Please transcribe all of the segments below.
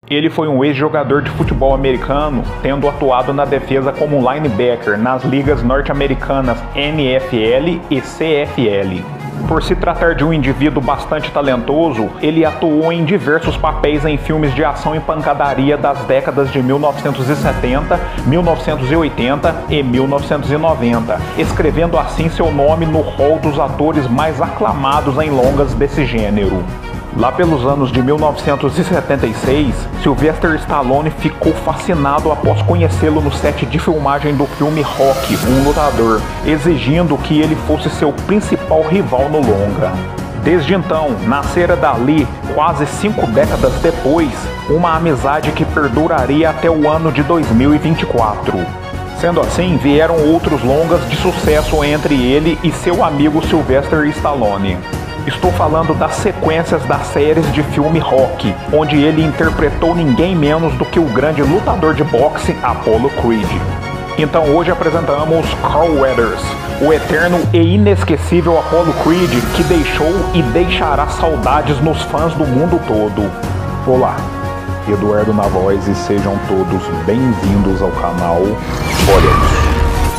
Ele foi um ex-jogador de futebol americano, tendo atuado na defesa como linebacker nas ligas norte-americanas NFL e CFL. Por se tratar de um indivíduo bastante talentoso, ele atuou em diversos papéis em filmes de ação e pancadaria das décadas de 1970, 1980 e 1990, escrevendo assim seu nome no hall dos atores mais aclamados em longas desse gênero. Lá pelos anos de 1976, Sylvester Stallone ficou fascinado após conhecê-lo no set de filmagem do filme Rocky, um lutador, exigindo que ele fosse seu principal rival no longa. Desde então, nascera dali, quase 5 décadas depois, uma amizade que perduraria até o ano de 2024. Sendo assim, vieram outros longas de sucesso entre ele e seu amigo Sylvester Stallone. Estou falando das sequências das séries de filme Rocky, onde ele interpretou ninguém menos do que o grande lutador de boxe Apollo Creed. Então hoje apresentamos Carl Weathers, o eterno e inesquecível Apollo Creed que deixou e deixará saudades nos fãs do mundo todo. Olá, Eduardo na voz e sejam todos bem-vindos ao canal Olha.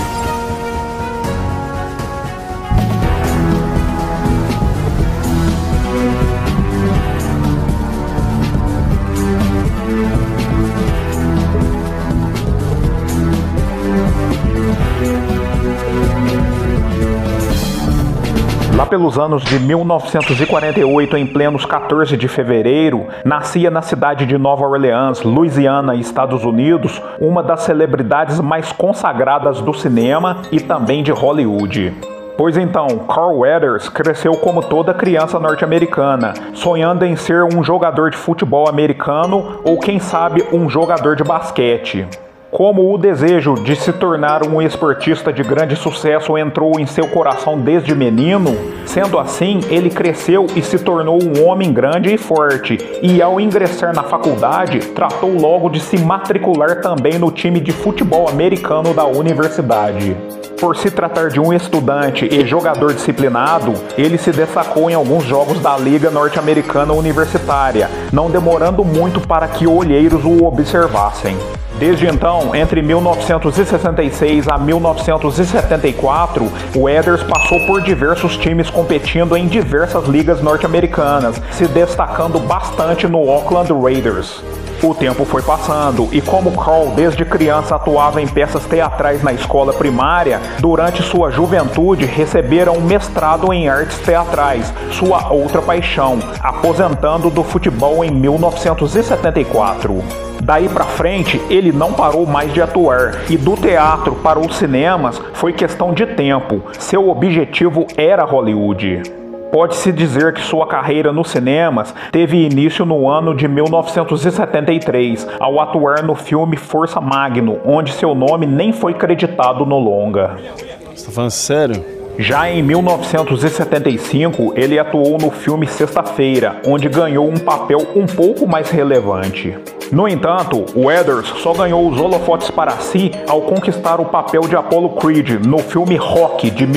Lá pelos anos de 1948, em plenos 14 de fevereiro, nascia na cidade de Nova Orleans, Louisiana, Estados Unidos, uma das celebridades mais consagradas do cinema e também de Hollywood. Pois então, Carl Weathers cresceu como toda criança norte-americana, sonhando em ser um jogador de futebol americano ou, quem sabe, um jogador de basquete. Como o desejo de se tornar um esportista de grande sucesso entrou em seu coração desde menino, sendo assim, ele cresceu e se tornou um homem grande e forte, e ao ingressar na faculdade, tratou logo de se matricular também no time de futebol americano da universidade. Por se tratar de um estudante e jogador disciplinado, ele se destacou em alguns jogos da Liga Norte-Americana Universitária, não demorando muito para que olheiros o observassem. Desde então, entre 1966 a 1974, Weathers passou por diversos times competindo em diversas ligas norte-americanas, se destacando bastante no Oakland Raiders. O tempo foi passando e como Carl desde criança atuava em peças teatrais na escola primária, durante sua juventude recebera um mestrado em artes teatrais, sua outra paixão, aposentando do futebol em 1974. Daí pra frente, ele não parou mais de atuar, e do teatro para os cinemas foi questão de tempo. Seu objetivo era Hollywood. Pode-se dizer que sua carreira nos cinemas teve início no ano de 1973, ao atuar no filme Força Magnum, onde seu nome nem foi creditado no longa. Você tá falando sério? Já em 1975, ele atuou no filme Sexta-feira, onde ganhou um papel um pouco mais relevante. No entanto, Weathers só ganhou os holofotes para si ao conquistar o papel de Apollo Creed no filme Rocky, de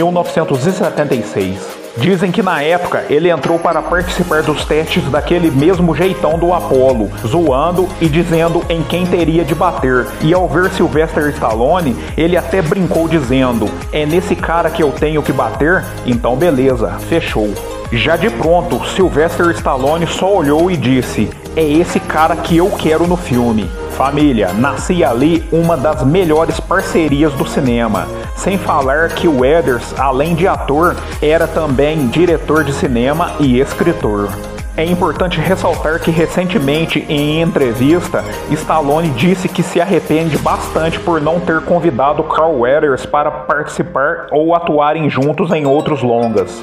1976. Dizem que na época ele entrou para participar dos testes daquele mesmo jeitão do Apollo, zoando e dizendo em quem teria de bater, e ao ver Sylvester Stallone, ele até brincou dizendo: "É nesse cara que eu tenho que bater? Então beleza, fechou." Já de pronto, Sylvester Stallone só olhou e disse: "É esse cara que eu quero no filme." Família, nascia ali uma das melhores parcerias do cinema. Sem falar que o Weathers, além de ator, era também diretor de cinema e escritor. É importante ressaltar que recentemente, em entrevista, Stallone disse que se arrepende bastante por não ter convidado Carl Weathers para participar ou atuarem juntos em outros longas.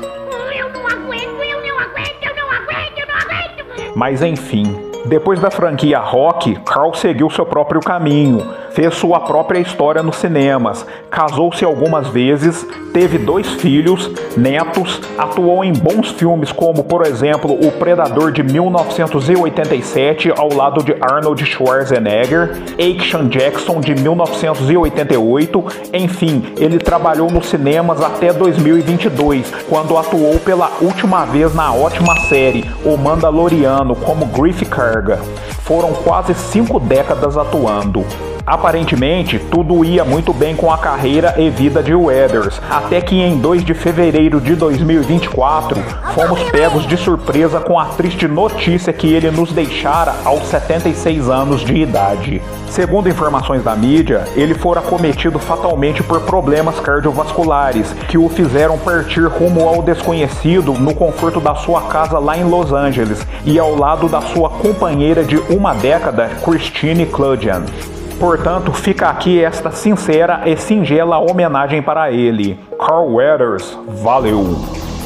Mas enfim, depois da franquia Rocky, Carl seguiu seu próprio caminho, Fez sua própria história nos cinemas, casou-se algumas vezes, teve 2 filhos, netos, atuou em bons filmes como, por exemplo, O Predador de 1987, ao lado de Arnold Schwarzenegger, Action Jackson de 1988, enfim, ele trabalhou nos cinemas até 2022, quando atuou pela última vez na ótima série O Mandaloriano como Griff Karga. Foram quase 5 décadas atuando. Aparentemente, tudo ia muito bem com a carreira e vida de Weathers, até que em 2 de fevereiro de 2024, fomos pegos de surpresa com a triste notícia que ele nos deixara aos 76 anos de idade. Segundo informações da mídia, ele fora acometido fatalmente por problemas cardiovasculares, que o fizeram partir rumo ao desconhecido no conforto da sua casa lá em Los Angeles, e ao lado da sua companheira de uma década, Christine Cludian. Portanto, fica aqui esta sincera e singela homenagem para ele. Carl Weathers, valeu!